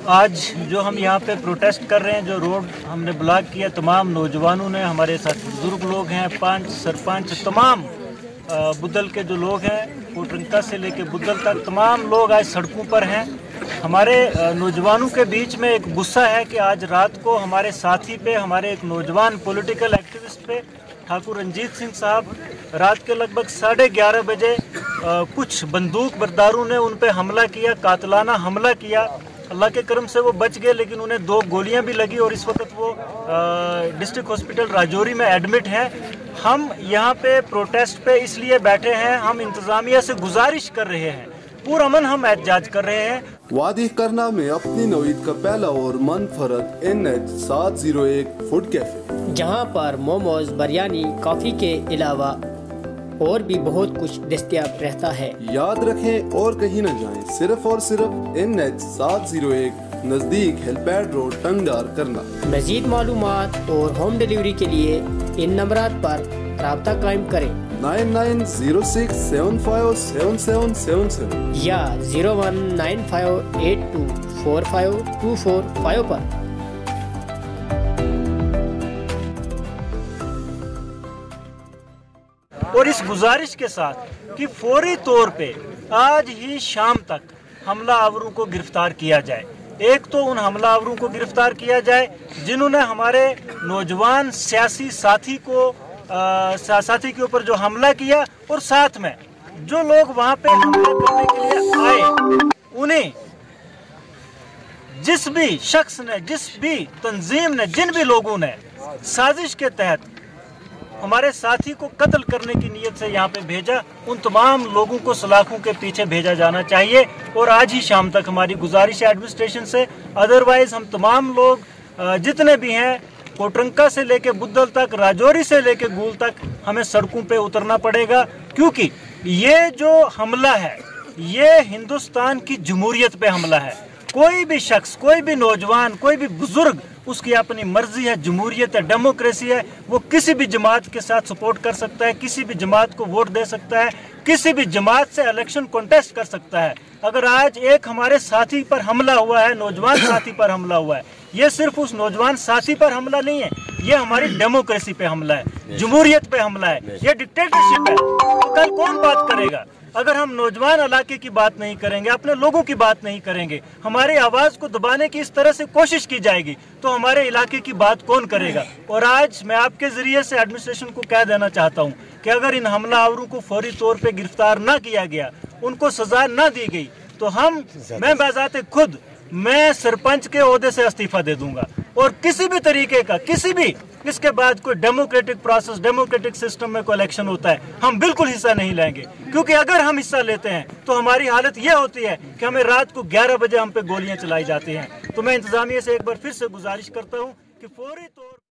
आज जो हम यहाँ पे प्रोटेस्ट कर रहे हैं, जो रोड हमने ब्लॉक किया, तमाम नौजवानों ने, हमारे साथ बुजुर्ग लोग हैं, पंच सरपंच, तमाम बुद्धल के जो लोग हैं, कोटरंका से लेके बुद्धल तक तमाम लोग आज सड़कों पर हैं। हमारे नौजवानों के बीच में एक गुस्सा है कि आज रात को हमारे साथी पे, हमारे एक नौजवान पॉलिटिकल एक्टिविस्ट पे, ठाकुर रंजीत सिंह साहब, रात के लगभग 11:30 बजे कुछ बंदूक बरदारों ने उन पे हमला किया, कातलाना हमला किया। अल्लाह के करम से वो बच गए, लेकिन उन्हें 2 गोलियां भी लगी और इस वक्त वो डिस्ट्रिक्ट हॉस्पिटल राजौरी में एडमिट हैं। हम यहाँ पे प्रोटेस्ट पे इसलिए बैठे हैं, हम इंतज़ामिया से गुजारिश कर रहे हैं, पुरअमन हम एहतजाज कर रहे हैं। वादी करना में अपनी नौईद का पहला और मनफरद NH 701 फूड कैफे, जहाँ पर मोमोज, बिरयानी, कॉफी के अलावा और भी बहुत कुछ दस्तयाब रहता है। याद रखें और कहीं न जाएं, सिर्फ और सिर्फ NH 701 नजदीक हेलपैड रोड, टंगडार, करना। मजीद मालूमात और होम डिलीवरी के लिए इन नंबरात पर राब्ता कायम करें। 9906757777 या 019582452455 पर। और इस गुजारिश के साथ कि फौरी तौर पे आज ही शाम तक हमला आवरों को गिरफ्तार किया जाए। एक तो उन हमला आवरों को गिरफ्तार किया जाए जिन्होंने हमारे नौजवान सियासी साथी के ऊपर जो हमला किया, और साथ में जो लोग वहां पे हमला करने के लिए आए, उन्हें जिस भी शख्स ने, जिस भी तंजीम ने, जिन भी लोगों ने साजिश के तहत हमारे साथी को कत्ल करने की नीयत से यहाँ पे भेजा, उन तमाम लोगों को सलाखों के पीछे भेजा जाना चाहिए। और आज ही शाम तक हमारी गुजारिश है एडमिनिस्ट्रेशन से। अदरवाइज हम तमाम लोग जितने भी हैं, कोटरंका से लेके बुद्धल तक, राजौरी से लेके गूल तक, हमें सड़कों पे उतरना पड़ेगा, क्योंकि ये जो हमला है, ये हिंदुस्तान की जमहूरियत पे हमला है। कोई भी शख्स, कोई भी नौजवान, कोई भी बुजुर्ग, उसकी अपनी मर्जी है, जमहूरियत है, डेमोक्रेसी है, वो किसी भी जमात के साथ सपोर्ट कर सकता है, किसी भी जमात को वोट दे सकता है, किसी भी जमात से इलेक्शन कॉन्टेस्ट कर सकता है। अगर आज एक हमारे साथी पर हमला हुआ है, नौजवान साथी पर हमला हुआ है, ये सिर्फ उस नौजवान साथी पर हमला नहीं है, ये हमारी डेमोक्रेसी पे हमला है, जमहूरियत पे हमला है, ये डिक्टेटरशिप है। तो कल कौन बात करेगा? अगर हम नौजवान इलाके की बात नहीं करेंगे, अपने लोगों की बात नहीं करेंगे, हमारी आवाज़ को दबाने की इस तरह से कोशिश की जाएगी, तो हमारे इलाके की बात कौन करेगा? और आज मैं आपके ज़रिए से एडमिनिस्ट्रेशन को कह देना चाहता हूँ कि अगर इन हमलावरों को फौरी तौर पे गिरफ्तार ना किया गया, उनको सज़ा ना दी गई, तो मैं बाज़ाते खुद मैं सरपंच के ओहदे से इस्तीफा दे दूंगा। और किसी भी तरीके का, किसी भी इसके बाद कोई डेमोक्रेटिक प्रोसेस, डेमोक्रेटिक सिस्टम में कोई इलेक्शन होता है, हम बिल्कुल हिस्सा नहीं लेंगे, क्योंकि अगर हम हिस्सा लेते हैं तो हमारी हालत यह होती है कि हमें रात को 11 बजे हम पे गोलियां चलाई जाती हैं। तो मैं इंतजामिया से एक बार फिर से गुजारिश करता हूं कि फौरी तौर